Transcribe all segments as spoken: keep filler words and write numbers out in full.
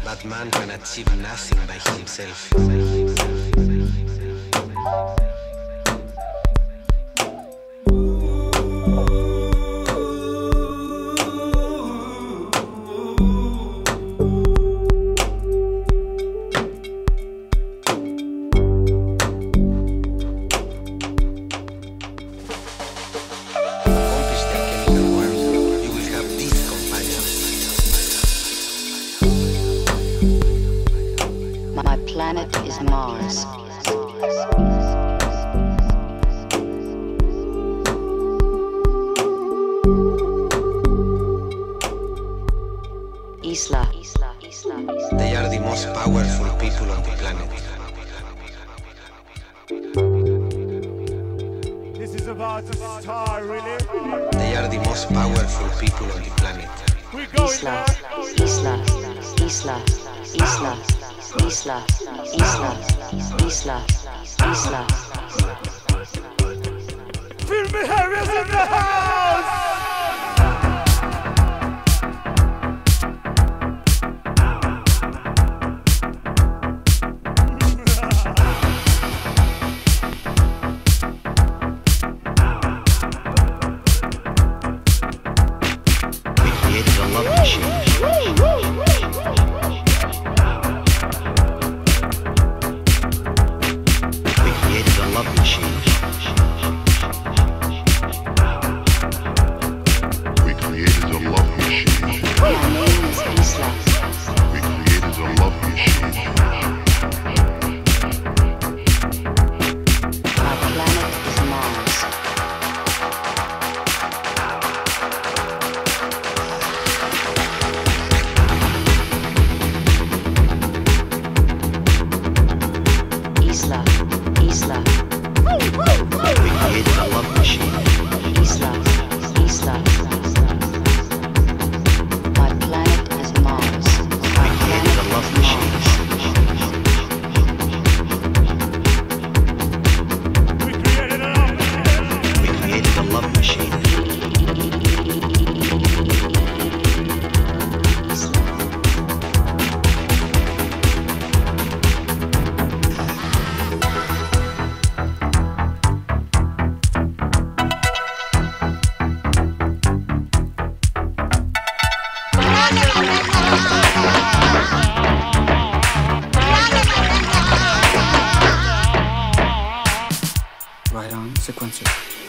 But man can achieve nothing by himself. Planet is Mars. Isla. They are the most powerful people on the planet. This is about to start, really? They are the most powerful people on the planet. We go Isla. Isla. Isla. Isla. Isla, Isla, Isla, Isla. Feel me, Harris in the house! We created a love machine. Love machine. We created a love machine. My name is Isla. We created a love machine. My planet is Mars. Isla. Isla. We created a love machine. Isla, Isla. My planet is Mars. My We created a planet love is machine. Mars. We created a love machine. We created a love machine. Right on, sequencer.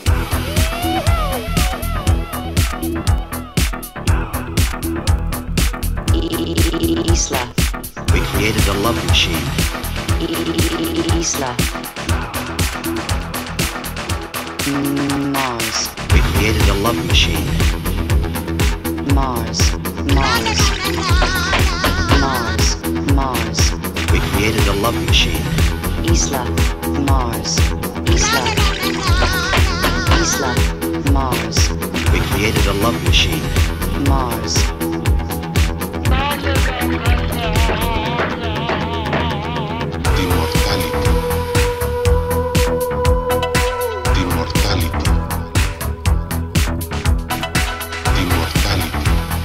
Isla. We created a love machine. Isla. Mars. We created a love machine. Mars. Mars. Mars. Mars. We created a love machine. Isla. Mars. Isla. Isla. Mars. We created a love machine. Mars. Immortality. Immortality. Immortality.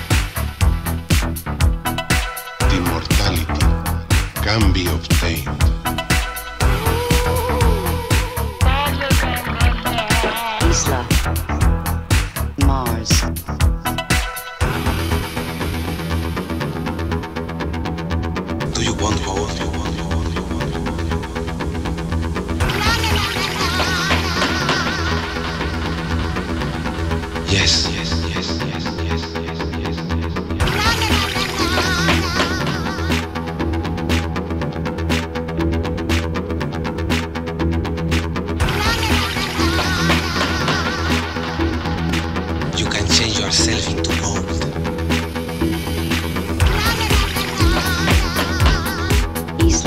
Immortality can be obtained. Isla. Mars. Do you want both? Yes, yes, yes, yes, yes, yes, yes, yes. You can change yourself into gold. Isla.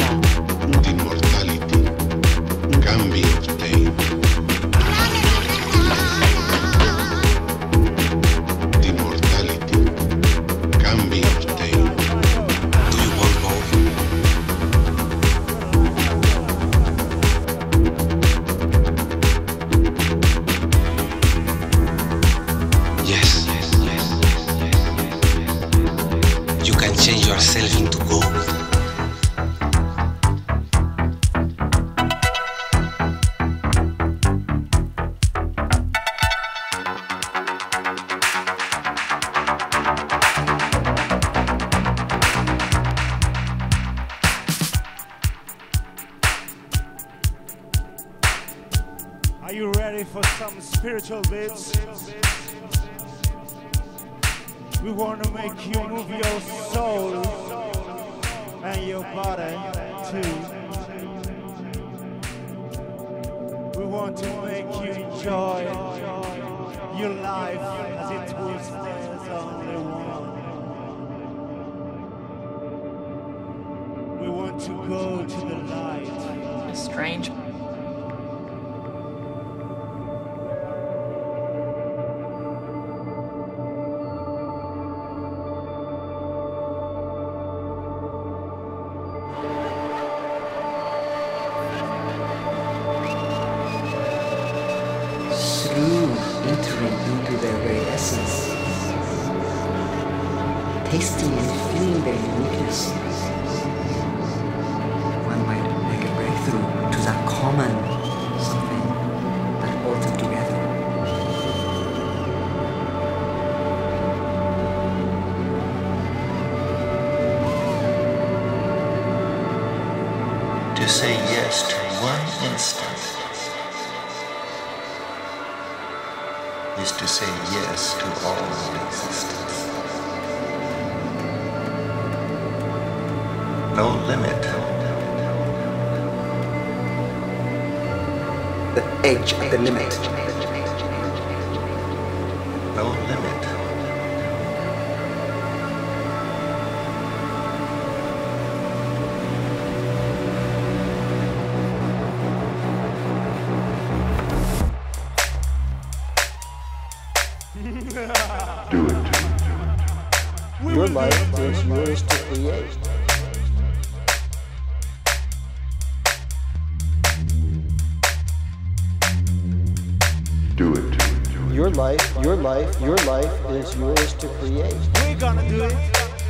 change yourself into gold. Are you ready for some spiritual bits? We want to make you move your soul and your body too. We want to make you enjoy your life as it was there's only one. We want to go to the light. Strange. Tasting and feeling their uniqueness, one might make a breakthrough to that common something that holds them together. To say yes to one instant is to say yes to all of existence. No limit. The edge of the limit. No limit. Do it. Your life is yours to create. Do it. Your life, your life, your life is yours to create. We're gonna do it.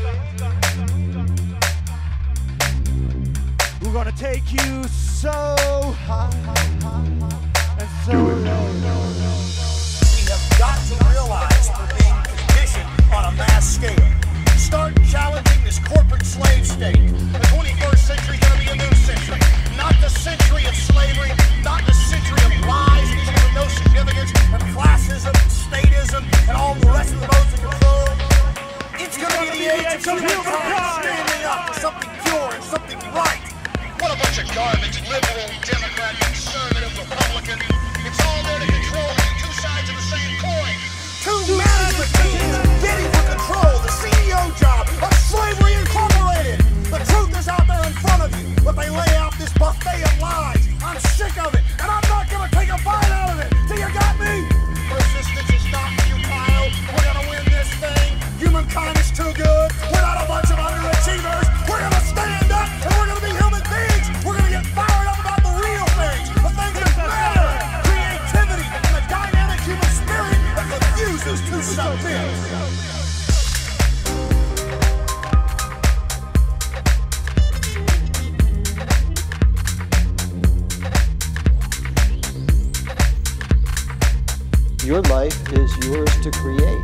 We're gonna take you so high and so Do it. low. We have got to realize we're being conditioned on a mass scale. Start challenging this corporate slave state. The twenty-first century is going to be a new century. Not the century of slavery, not the century of lies and of no significance and classism and statism and all the rest of the modes of control. It's going to be the age of humankind standing up for something pure and something right. What a bunch of garbage, liberal, Democrat, conservative, Republican. It's all there to control you, two sides of the same coin. Two management teams bidding for control, the C E O job of Slavery Incorporated. The truth is out there in front of you, but they lay out this buffet of lies. I'm sick of it, and I'm not going to take a bite out of it. Do you got me? Persistence is not futile. We're going to win this thing. Humankind is too good. We're not a bunch of underachievers. We're going to stand up, and we're going to be human beings. We're going to get fired up about the real things, the things that matter. Creativity and the dynamic human spirit that confuses two subjects. Your life is yours to create.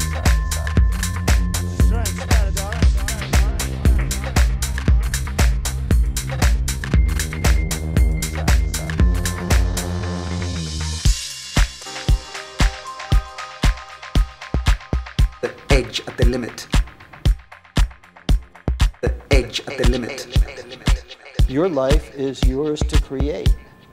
The edge of the limit. The edge of the limit. Your life is yours to create.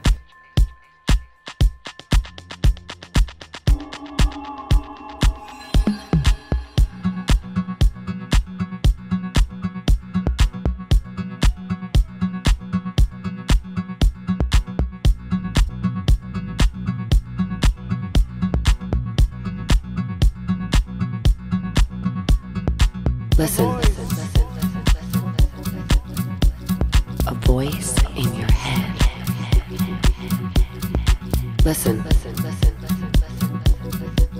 Listen. A voice in your head. Listen.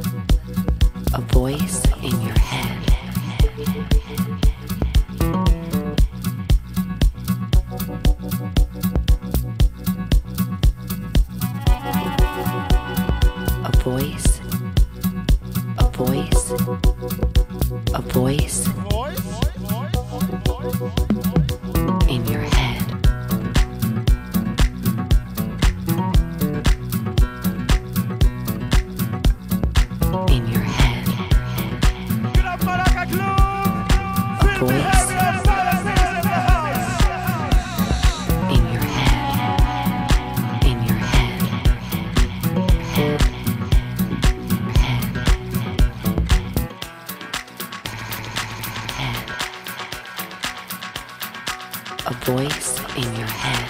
A voice in your head. A voice in your head.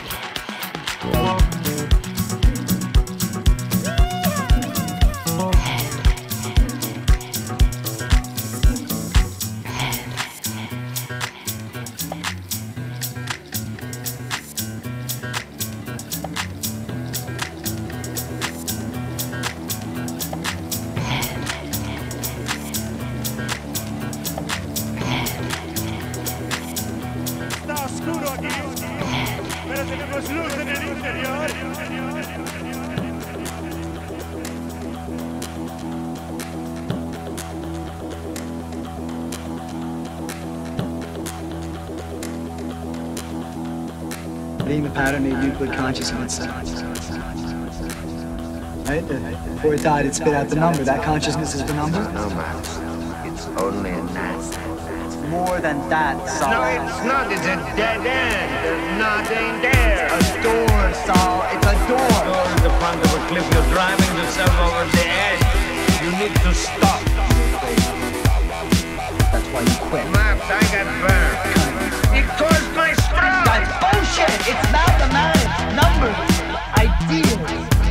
Being the pattern of Euclid consciousness. Right? Before it died, it spit out the number. That consciousness is the number? No, Max. It's only a net. It's more than that, Saul. No, it's not. It's a dead end. There's nothing there. A door, Saul. It's a door. The door is the front of a cliff. You're driving yourself over the edge. You need to stop. That's why you quit. Max, I got burned. It caused my stroke. That's bullshit. It's mathematics, numbers, ideas.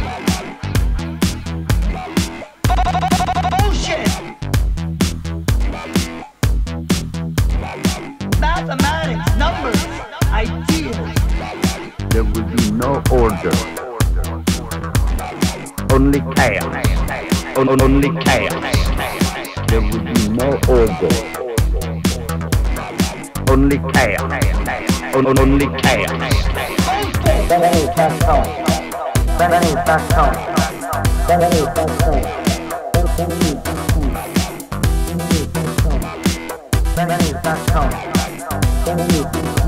Bullshit. Mathematics, numbers, ideas. There will be no order. Only chaos. Only chaos. There will be no order. Only chaos. Only chaos. Benny, that's home. Benny, that's home. Benny, that's home. Benny, that's home. Benny, that's home.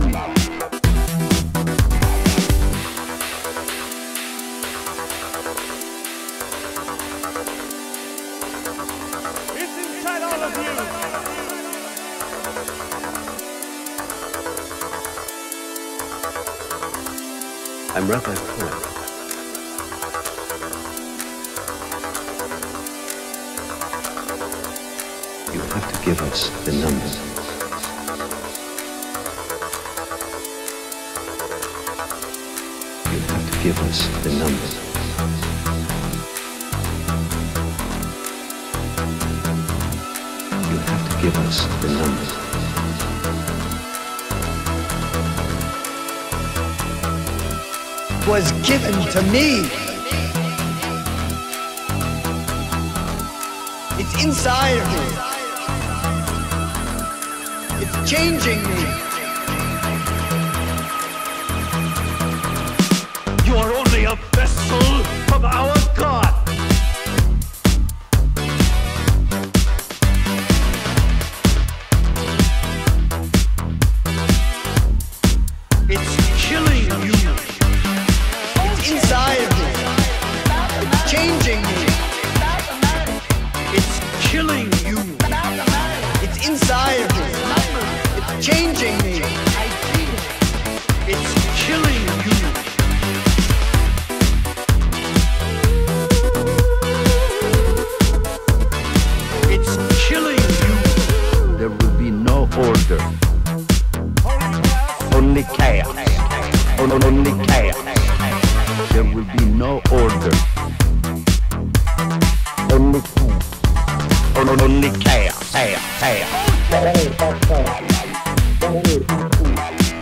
It's inside all of you. I'm Rabbi Cohen. You have to give us the number. You have to give us the number. You have to give us the number. Was given to me. It's inside of me. It's changing me. You are only a vessel of our God. It's killing you. Inside of me. It's changing me. It's killing you. It's inside of me. It's changing me. It's killing you. It's killing you. There will be no order. Only chaos. Only chaos. There will be no order. Only chaos. Only chaos. Chaos. Chaos. Benny, that's home. Benny, that's home.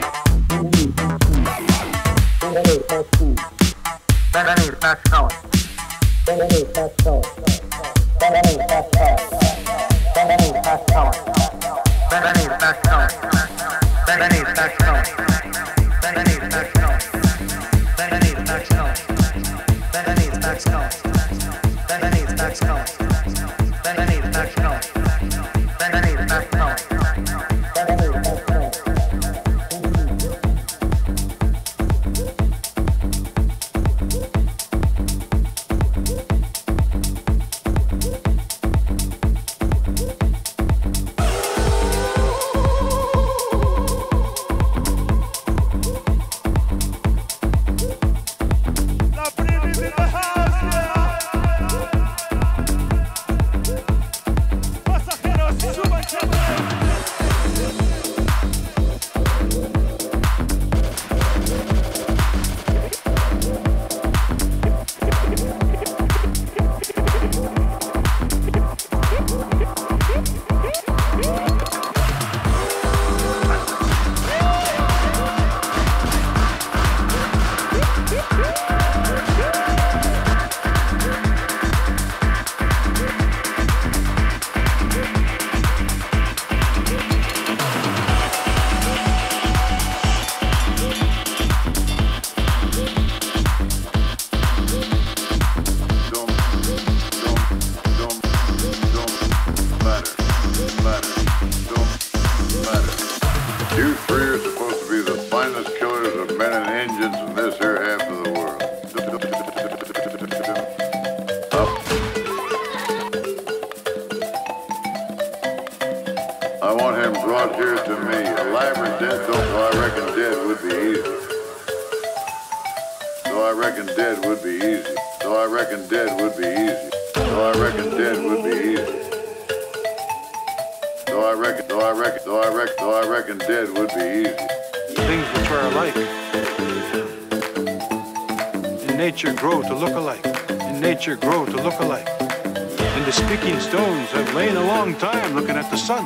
Benny, that's home. Benny, that's home. Benny, that's home. Benny, that's home. Benny, that's home. Benny, that's home. Benny, that's home. Benny, that's home. Benny, that's home. Benny, that's home. Benny, that's home. Benny, that's home. Benny, that's home. Benny, that's home. dead would be easy. So I reckon dead would be easy. So I reckon dead would be easy. So I reckon dead would be easy. So I reckon, so I reckon, so I reckon, so I reckon dead would be easy. Things which are alike in nature grow to look alike. In nature grow to look alike. And the speaking stones have lain a long time looking at the sun.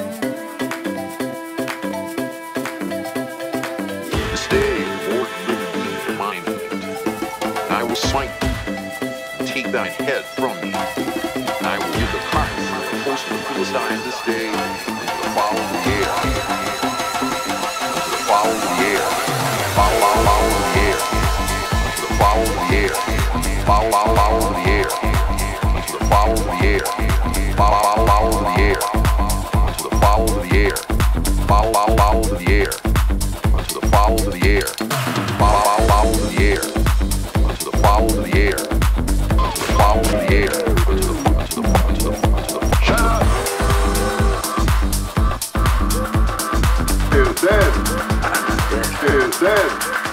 This day, Lord, liberty to mine. I will smite thee, take thine head from me. And I will give the carcass of the host of the Philistines this day into the fowl of the air. Into the fowl of the air. Fowl, fowl, fowl of the air. Into the fowl of the air. Fowl, fowl, fowl of the air. Into the fowl of the air. Fowl, fowl, fowl of the air. Into the fowl of the air. Fowl, fowl, fowl of the air. Unto the fowl of the air. Fowl, fowl, fowl of the air. Unto the fowl of the air. Unto the fowl of the air. Unto the unto the unto the unto the shut up. Is dead. Is dead.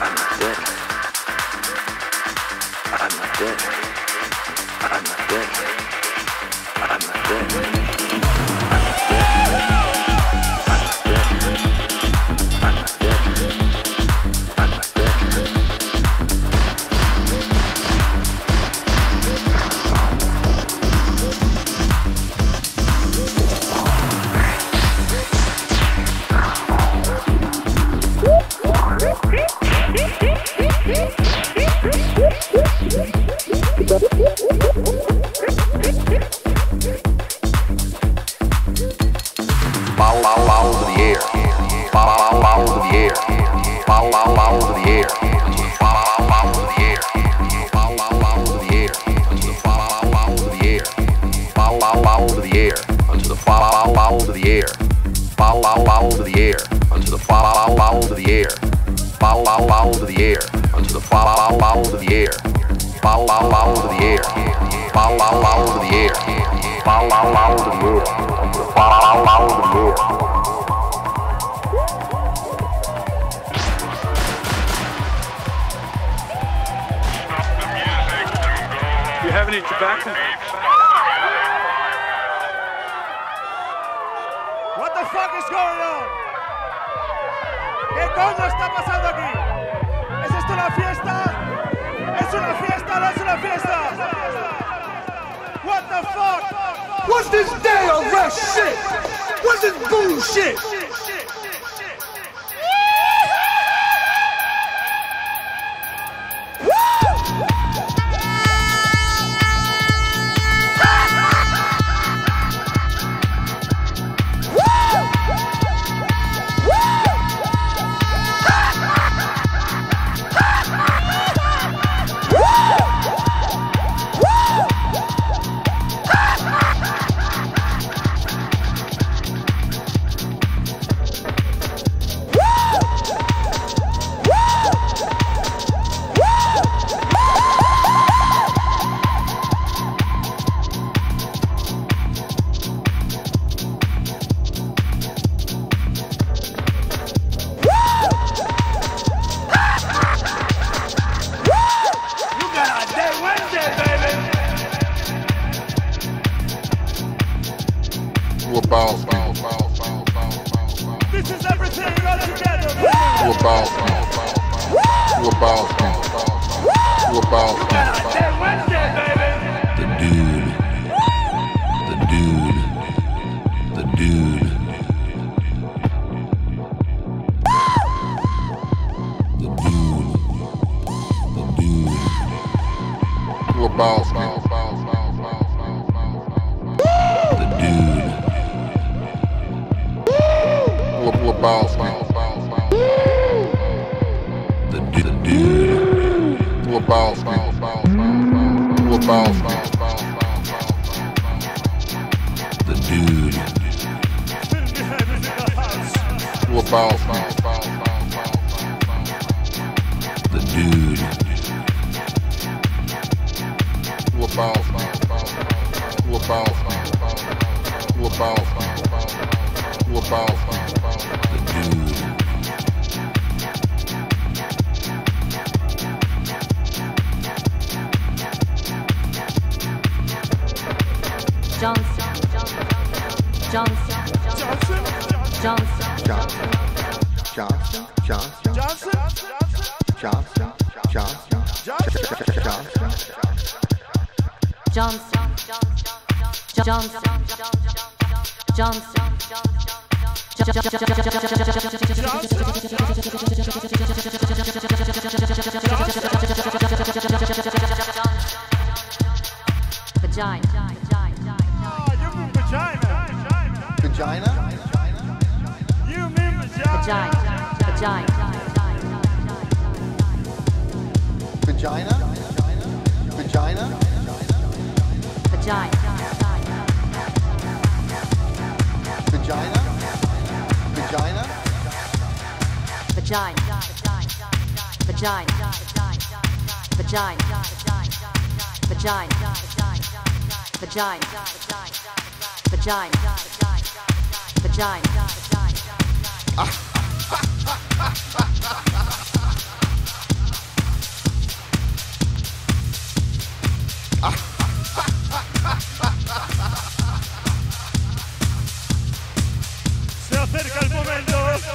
I'm not dead. I'm not dead. I'm not dead. Fowl, fowl, fowl of the air. Fowl, fowl, fowl of the air. Fowl, fowl, fowl of the air. Unto the fowl, fowl, fowl of the air. Fowl, fowl, fowl of the air. Unto the fowl, fowl of the air. Fowl, fowl, fowl of the air. Unto the fowl, fowl of the air. Fowl, fowl, fowl of the air. Unto the fowl, fowl of the air. Fowl, fowl, fowl of the air. Unto the fowl, fowl of the air. Fowl, fowl, fowl of the air. Fowl, fowl, fowl of the air. Fowl, fowl, fowl of the air. Unto the fowl, fowl of the air. You have any tobacco? What the fuck is going on? ¿Qué coño está pasando aquí? ¿Es esto una fiesta? ¿Es una fiesta o no es una fiesta? What the fuck? What's this day of rest shit? What's this bullshit? This is everything all together. You about You about You about The dude. The dude. The dude. The dude. The dude. You about The dude. What about the dude? The dude. What about What about the dude? What about the dude? What about What about What about What about the dude? Johnson, Johnson, Johnson, Johnson, Johnson, Johnson, Johnson, Vagina. You mean vagina? Vagina? You mean vagina? Vagina. Vagina. Vagina? Vagina? Vagina. Vagina? Vagina? Vagina. Vagina. Vagina. Vagina. Vagina. Vagina. Vagina. Se acerca el momento.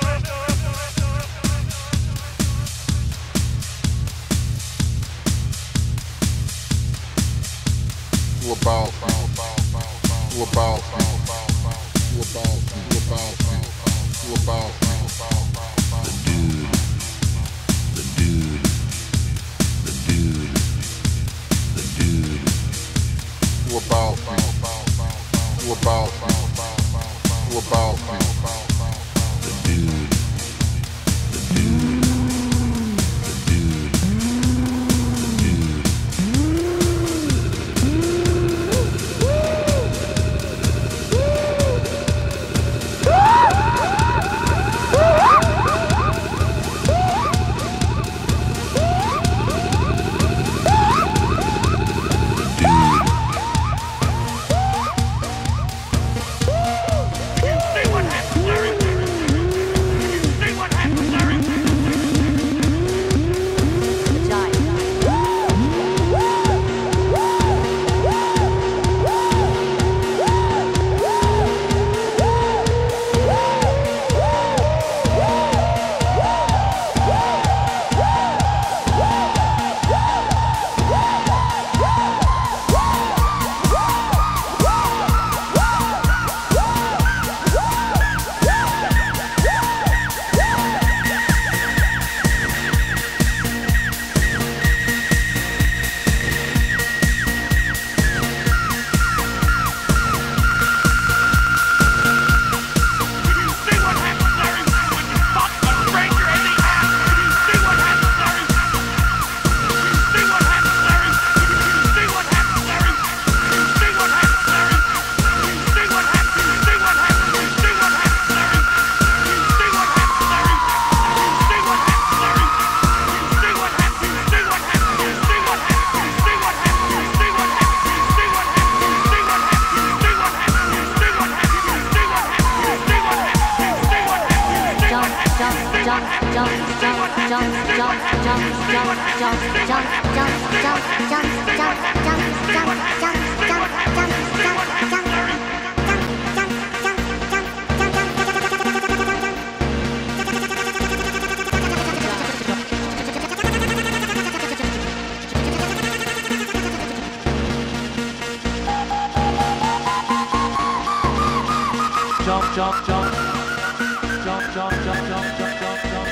Who about, who about, who about, who about, who about, the dude, the dude, the dude, the dude. Who about, who about, who about, the dude, the dude, the dude, the dude. Jump, jump, jump. Jump, jump, jump, jump, jump, jump, jump.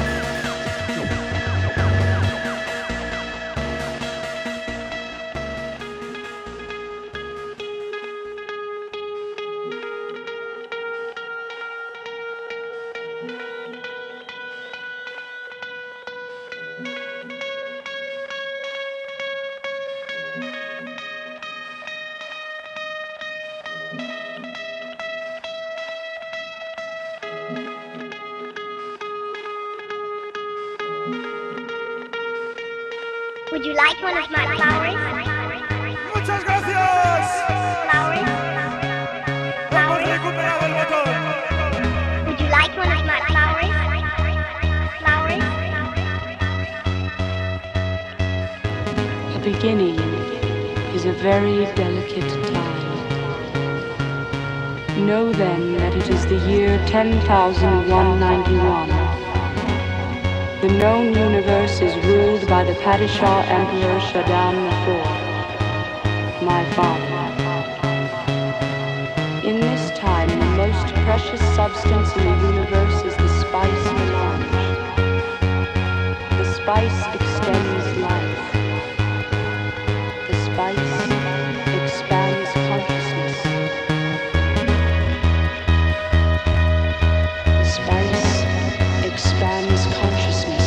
Would you like one of my flowers? Muchas gracias. Flowers? Hemos recuperado el botón. Would you like one of my flowers? Flowers? The beginning is a very delicate time. Know then that it is the year ten thousand one hundred ninety-one. The known universe is ruled by the Padishah Emperor Shaddam the fourth, my father. In this time, the most precious substance in the universe is the spice melange. The spice extends life. The spice expands consciousness. The spice expands consciousness.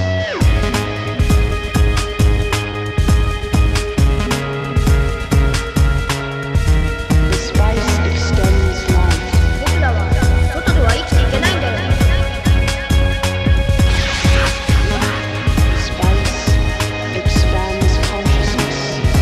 The spice extends life. 僕らは外では生きていけないんだよ。 The spice expands consciousness.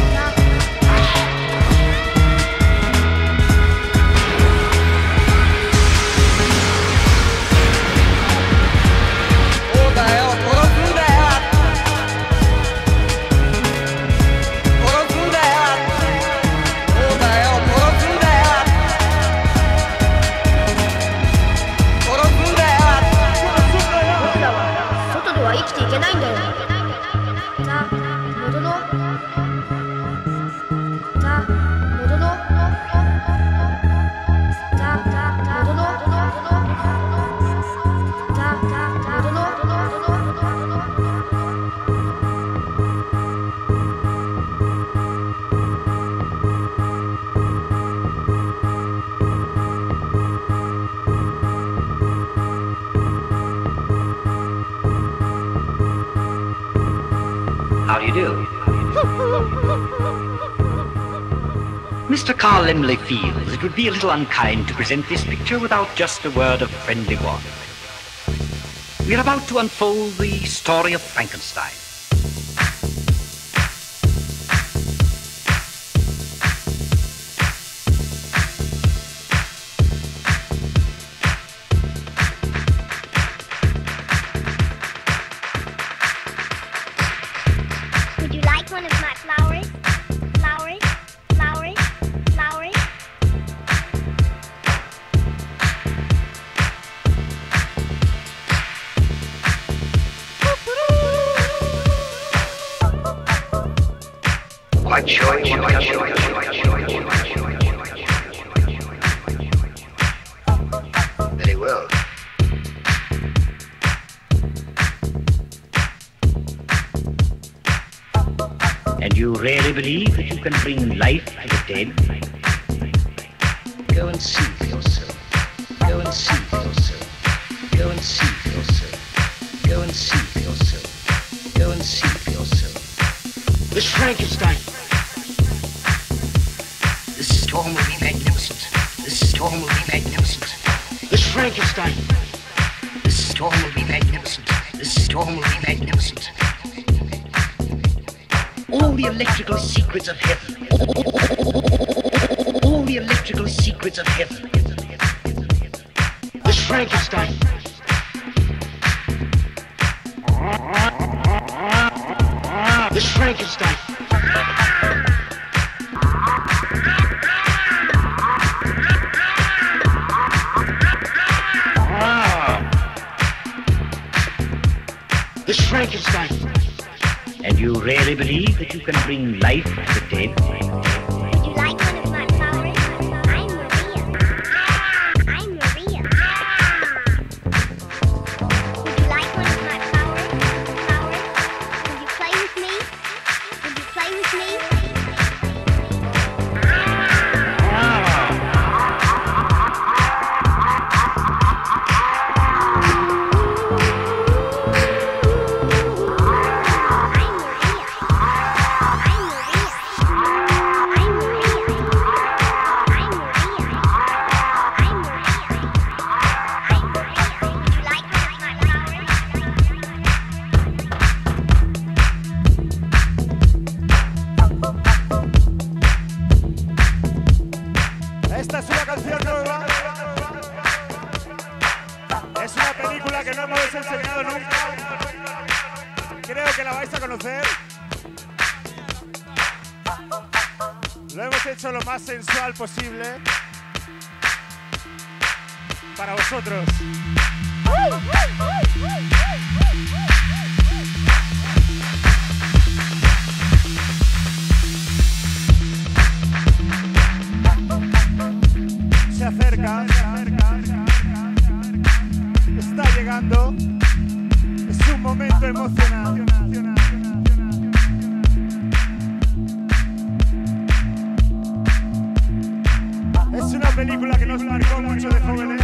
How do you do? Mister Carl Lemley feels it would be a little unkind to present this picture without just a word of friendly warning. We are about to unfold the story of Frankenstein. Would you like one of my flowers? Flowers? Flowers? Flowers? Quite sure you want to show Very well. And you really believe that you can bring life to the dead? Go and see for yourself. Go and see for yourself. Go and see for yourself. Go and see for yourself. Go and see for yourself. This Frankenstein. This storm will be magnificent. This storm will be magnificent. This Frankenstein. This storm will be magnificent. This storm will be magnificent. All the electrical secrets of heaven. All the electrical secrets of heaven. This Frankenstein. This Frankenstein. This Frankenstein. And you really believe that you can bring life to the dead? Would you like one of my flowers? I'm Maria. I'm Maria. Would you like one of my flowers? Flowers? Would you play with me? Would you play with me? Esta es una canción nueva. Es una película que no hemos enseñado nunca. Creo que la vais a conocer. Lo hemos hecho lo más sensual posible para vosotros. momento emocionante. Es una película que nos marcó mucho de jóvenes.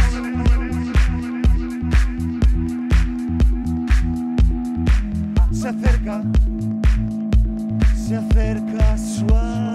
Se acerca, se acerca suavemente.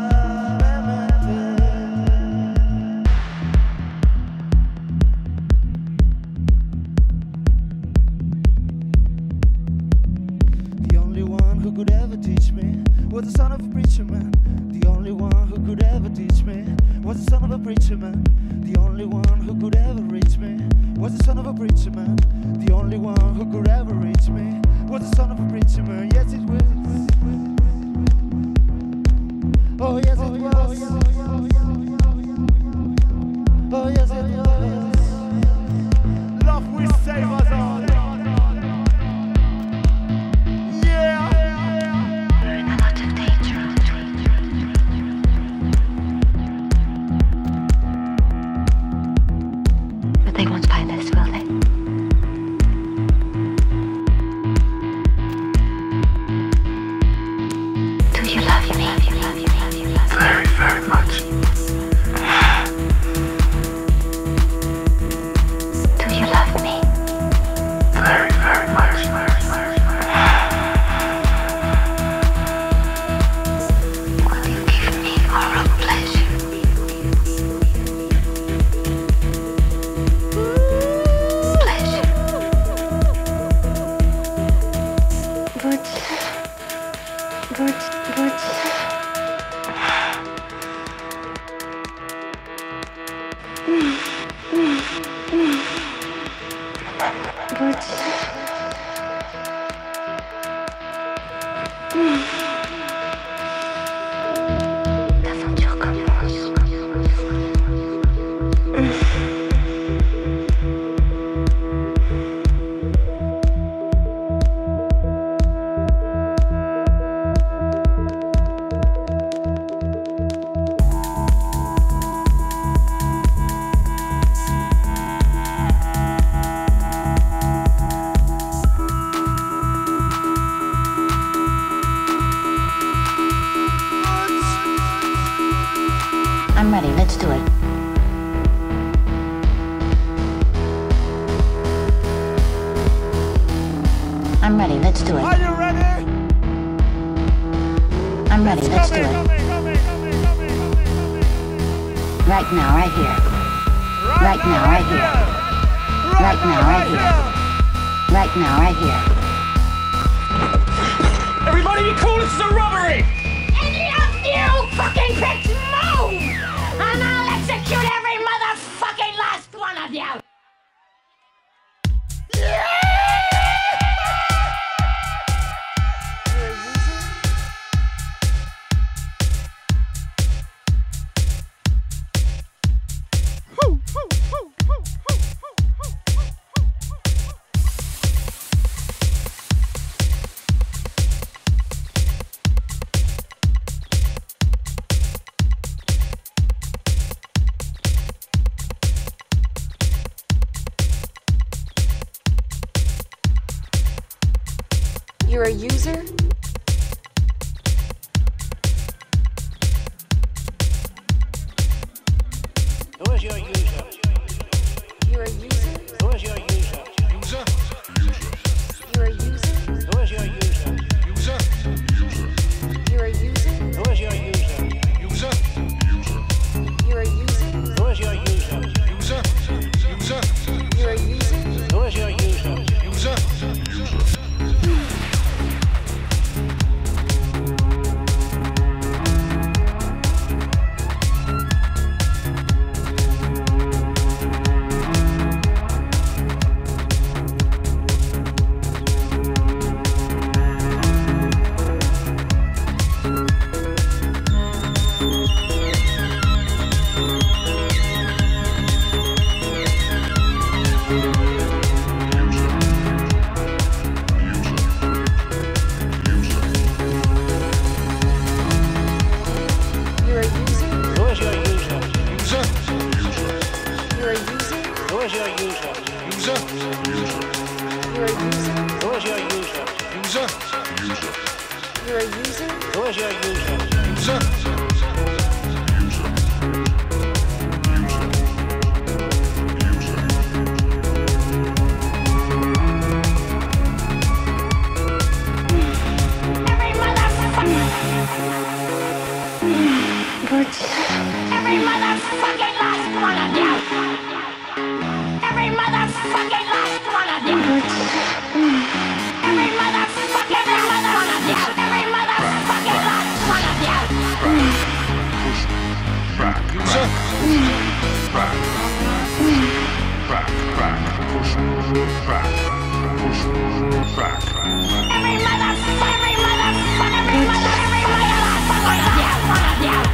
The only one who could ever teach me was the son of a preacher man. The only one who could ever teach me was the son of a preacher man. The only one who could ever reach me was the son of a preacher man. The only one who could ever reach me was the son of a preacher man. Yes, it was. Oh, yes, it was. Oh, yes, it was. Love will save us all. Yeah. We're in a lot of danger. But they won't find us, will they? Do you love me? Very, very much. Do you love me? Very, very much. Will you give me oral pleasure? Pleasure. But, but, but. Mm, mm, mm. But. Mm. L'aventure commence. I'm ready, let's do it. I'm ready, let's do it. Are you ready? I'm ready, let's do it. Right now, right here. Right now, right here. Right now, right here. Right now, right here. Everybody be cool, this is a robbery! Any of you fucking pricks move! And I'll execute every motherfucking last one of you! You're a user? Who is your user? You're a user? Who is your user? User? You're a user? Who is your user? User? You're a user? Who is your user? User? You're a user? Who is your user? User? User? You're a user? Who is your user? User? Every motherfucker, every motherfucker, every mother, every mother, one of you, one of you.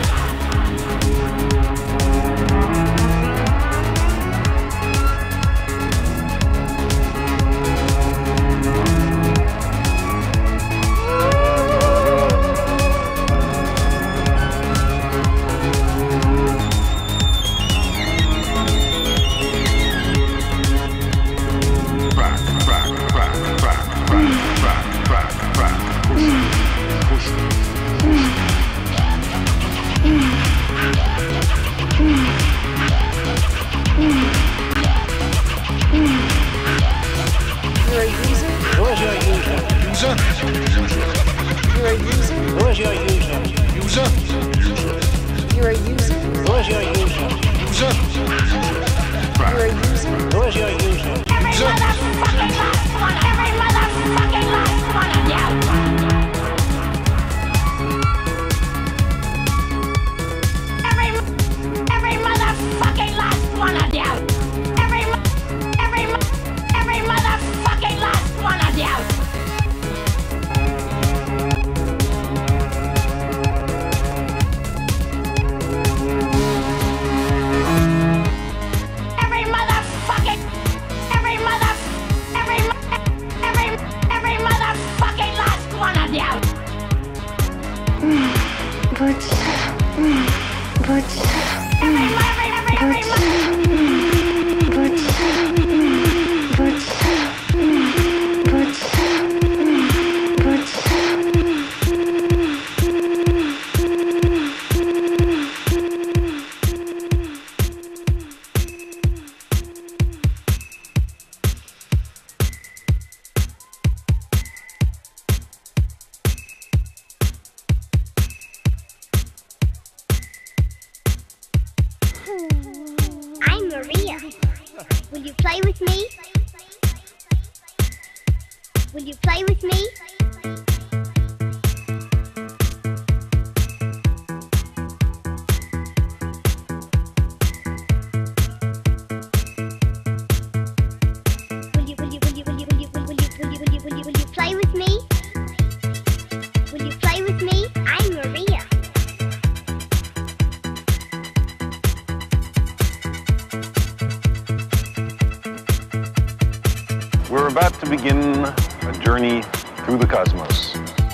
We're about to begin a journey through the cosmos.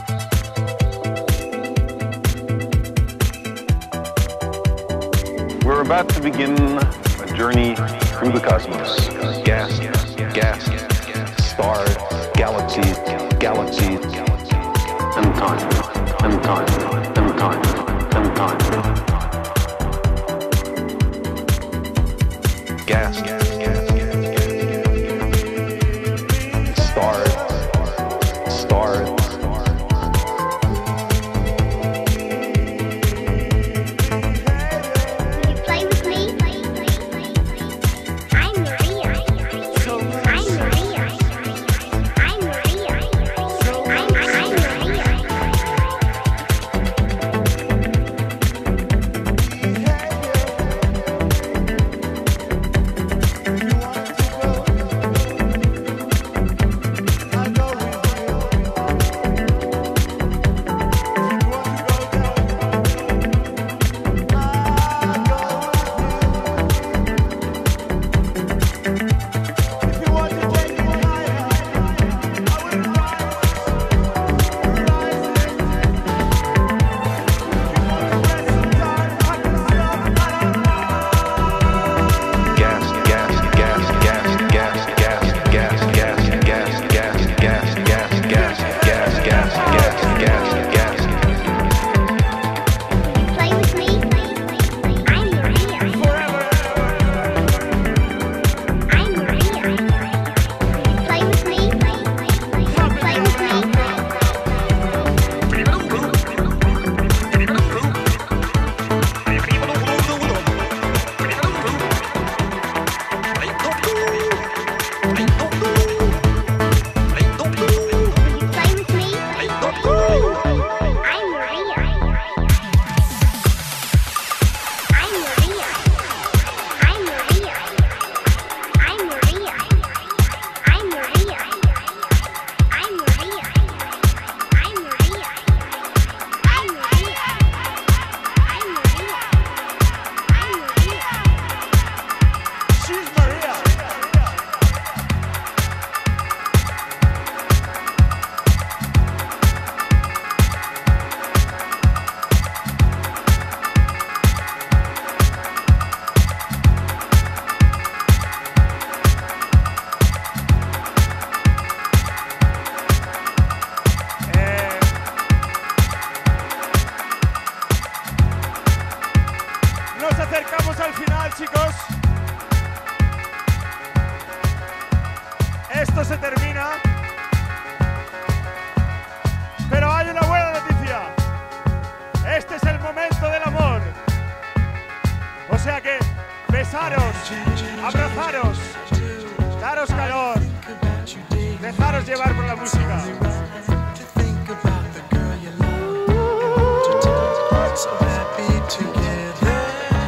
We're about to begin a journey through the cosmos. Gas, gas, stars, galaxies, galaxies, and time, and time, and time, and time. Gas, gas. Stars, stars. Will you play with me? I'm Maria. I'm Maria. I'm Maria. I'm, I'm Maria. abrazaros, daros calor, dejaros llevar por la música. So happy together.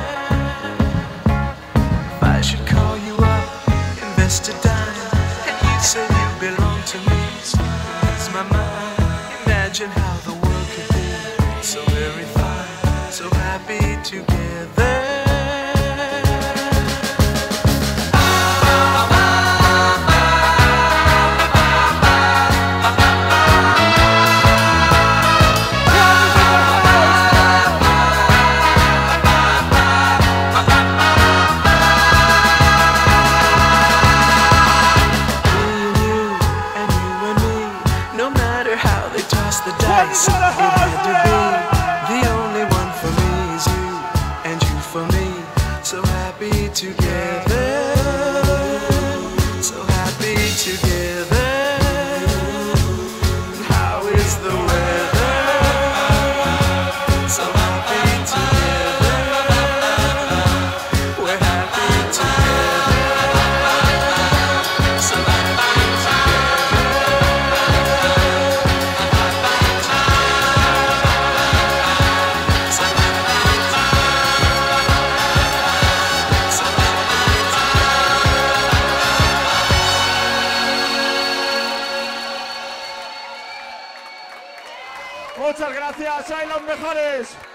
If I should call you up, invest a dime, and you'd say you belong to me, so ease my mind. Imagine how the world could be so very fine, so happy together. The dice, it had to be. The only one for me is you, and you for me. So happy together, so happy together. How is the weather? So happy together. We're happy together. So happy Muchas gracias, sois los mejores.